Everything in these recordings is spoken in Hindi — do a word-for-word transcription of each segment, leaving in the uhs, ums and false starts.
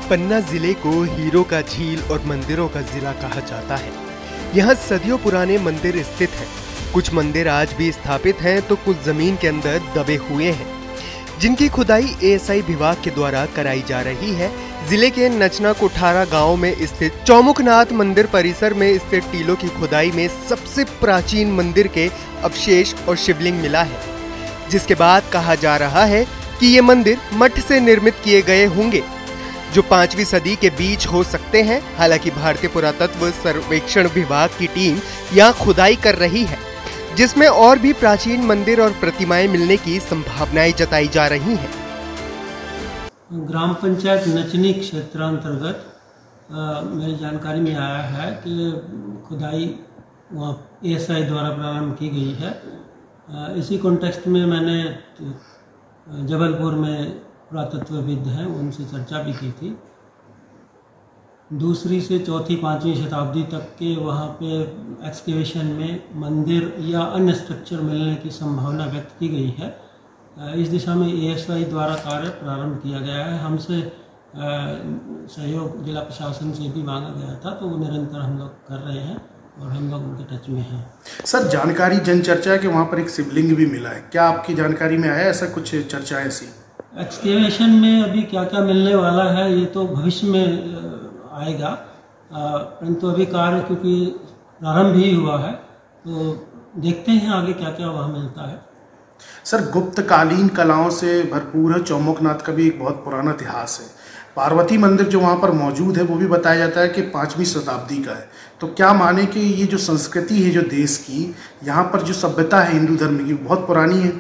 पन्ना जिले को हीरो का झील और मंदिरों का जिला कहा जाता है। यहाँ सदियों पुराने मंदिर स्थित हैं। कुछ मंदिर आज भी स्थापित हैं तो कुछ जमीन के अंदर दबे हुए हैं, जिनकी खुदाई एएसआई विभाग के द्वारा कराई जा रही है। जिले के नचना कोठारा गांव में स्थित चौमुखनाथ मंदिर परिसर में स्थित टीलों की खुदाई में सबसे प्राचीन मंदिर के अवशेष और शिवलिंग मिला है, जिसके बाद कहा जा रहा है कि ये मंदिर मठ से निर्मित किए गए होंगे, जो पांचवी सदी के बीच हो सकते हैं। हालांकि भारतीय पुरातत्व सर्वेक्षण विभाग की टीम यहाँ खुदाई कर रही है, जिसमें और भी प्राचीन मंदिर और प्रतिमाएं मिलने की संभावनाएं जताई जा रही हैं। ग्राम पंचायत नचनी क्षेत्रांतर्गत मेरी जानकारी में आया है कि खुदाई वहाँ एएसआई द्वारा प्रारंभ की गई है। आ, इसी कॉन्टेक्स्ट में मैंने जबलपुर में पुरातत्वविद हैं उनसे चर्चा भी की थी। दूसरी से चौथी पाँचवीं शताब्दी तक के वहाँ पे एक्सकेवेशन में मंदिर या अन्य स्ट्रक्चर मिलने की संभावना व्यक्त की गई है। इस दिशा में एएसआई द्वारा कार्य प्रारंभ किया गया है। हमसे सहयोग जिला प्रशासन से भी मांगा गया था, तो वो निरंतर हम लोग कर रहे हैं और हम लोग उनके टच में हैं। सर, जानकारी जन चर्चा है कि वहाँ पर एक शिवलिंग भी मिला है, क्या आपकी जानकारी में आया ऐसा कुछ चर्चा ऐसी? एक्सकेवेशन में अभी क्या क्या मिलने वाला है ये तो भविष्य में आएगा, परंतु अभी कार्य क्योंकि प्रारंभ ही हुआ है, तो देखते हैं आगे क्या क्या वहाँ मिलता है। सर, गुप्तकालीन कलाओं से भरपूर है चौमुखनाथ का भी एक बहुत पुराना इतिहास है। पार्वती मंदिर जो वहाँ पर मौजूद है वो भी बताया जाता है कि पाँचवीं शताब्दी का है। तो क्या माने कि ये जो संस्कृति है जो देश की, यहाँ पर जो सभ्यता है हिंदू धर्म की, बहुत पुरानी है?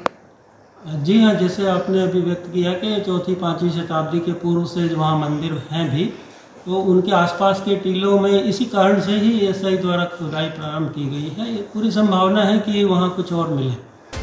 जी हाँ, जैसे आपने अभी व्यक्त किया कि चौथी पाँचवीं शताब्दी के पूर्व से जो वहाँ मंदिर हैं भी, तो उनके आसपास के टीलों में इसी कारण से ही एएसआई द्वारा खुदाई प्रारंभ की गई है। पूरी संभावना है कि वहाँ कुछ और मिले।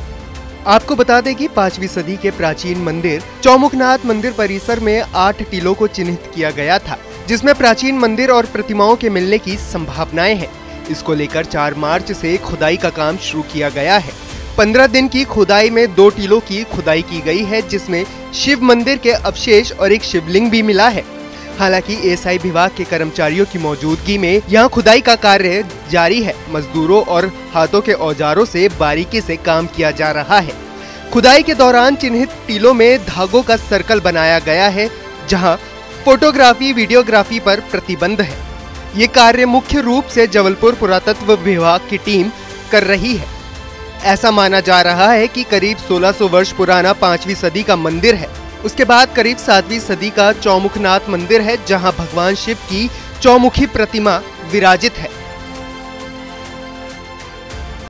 आपको बता दें कि पांचवी सदी के प्राचीन मंदिर चौमुखनाथ मंदिर परिसर में आठ टीलों को चिन्हित किया गया था, जिसमें प्राचीन मंदिर और प्रतिमाओं के मिलने की संभावनाएं हैं। इसको लेकर चार मार्च से खुदाई का काम शुरू किया गया है। पंद्रह दिन की खुदाई में दो टीलों की खुदाई की गई है, जिसमें शिव मंदिर के अवशेष और एक शिवलिंग भी मिला है। हालांकि एएसआई विभाग के कर्मचारियों की मौजूदगी में यहां खुदाई का कार्य जारी है। मजदूरों और हाथों के औजारों से बारीकी से काम किया जा रहा है। खुदाई के दौरान चिन्हित टीलों में धागों का सर्कल बनाया गया है, जहां फोटोग्राफी वीडियोग्राफी पर प्रतिबंध है। ये कार्य मुख्य रूप से जबलपुर पुरातत्व विभाग की टीम कर रही है। ऐसा माना जा रहा है कि करीब सोलह सौ वर्ष पुराना पांचवी सदी का मंदिर है। उसके बाद करीब सातवीं सदी का चौमुखनाथ मंदिर है, जहां भगवान शिव की चौमुखी प्रतिमा विराजित है।